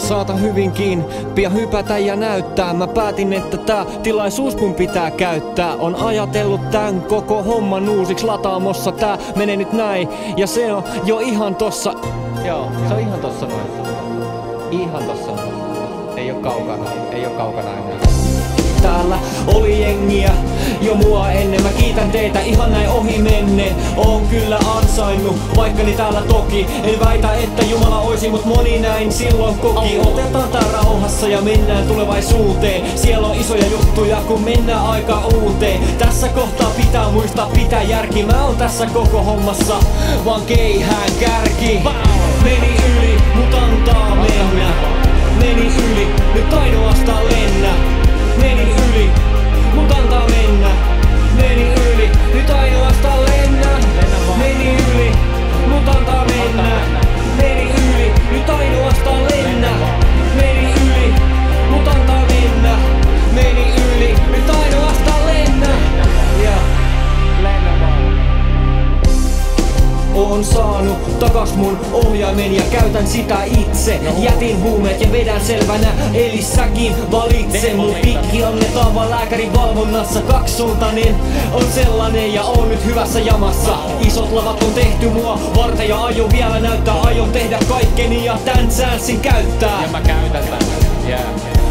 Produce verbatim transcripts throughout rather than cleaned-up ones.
Saata hyvinkin pian hypätä ja näyttää. Mä päätin, että tää tilaisuus mun pitää käyttää. On ajatellut tän koko homman uusiksi lataamossa. Tää menee nyt näin ja se on jo ihan tossa. Joo, se on ihan tossa noin. Ihan tossa noin. Ei oo kaukana, ei oo kaukana enää. Täällä oli jengiä jo mua ennen. Mä kiitän teitä ihan näin ohi menneen. Oon kyllä ansainnut vaikkani täällä toki. En väitä, että Jumala oisi, mut moni näin silloin koki. Otetaan tää rauhassa ja mennään tulevaisuuteen. Siellä on isoja juttuja, kun mennään aika uuteen. Tässä kohtaa pitää muistaa pitää järki. Mä oon tässä koko hommassa vaan keihään kärki. Meni yli, mut antaa mennä. Meni yli, nyt ainoastaan lennä. Meni yli, mut antaa mennä. Meni yli, nyt ainoastaan lennä. Meni yli, mut antaa mennä. Meni yli, nyt ainoastaan lennä. Meni yli, mut antaa mennä. Meni yli, nyt ainoastaan lennä. Yeah. Oon saanut takas mun ohjaimen ja käytän sitä itse. Jätin huumeet ja vedän selvänä, eli säkin valitse. Mun pikki annetaan vaan lääkärin valvonnassa. Kaksisuuntainen on sellainen ja on nyt hyvässä jamassa. Isot lavat on tehty mua varten ja aion vielä näyttää. Aion tehdä kaikkeni ja tän chanssin käyttää. Ja mä käytän tän, yeah.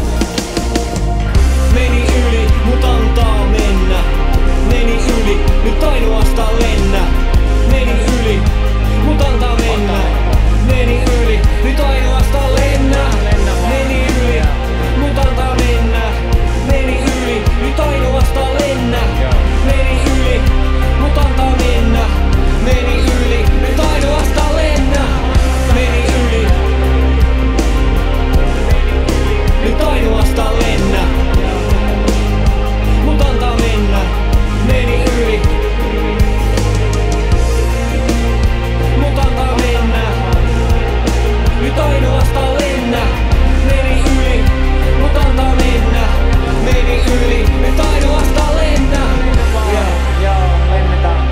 Meni yli, mut antaa mennä. Meni yli, nyt ainoastaan lennä. Meni yli, mut antaa mennä. Meni yli, nyt ainoastaan lennä. Meni yli, mut antaa mennä. Meni yli, nyt ainoastaan lennä. Meni yli, mut antaa mennä. Meni yli, nyt ainoastaan lennä. Meni yli, nyt ainoastaan lennä. Mut antaa mennä. Meni yli. Nyt ainoastaan lennä, meni yli, mut antaa mennä. Meni yli, nyt ainoastaan lennä. Yeah. Joo, lennetään.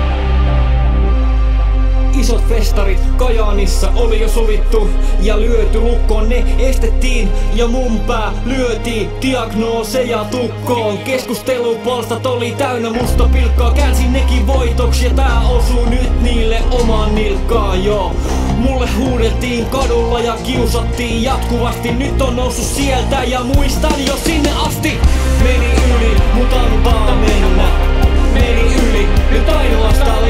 Isot festarit Kajaanissa oli jo sovittu ja lyöty lukkoon. Ne estettiin ja mun pää lyötiin diagnooseja tukkoon. Keskustelupalstat oli täynnä musta pilkkaa. Käänsin nekin voitoksi ja tää osuu nyt niille omaan nilkkaan, joo. Mulle huudeltiin kadulla ja kiusattiin jatkuvasti. Nyt on noussut sieltä ja muistan jo sinne asti. Meni yli, mut antaa mennä. Meni yli, nyt ainoastaan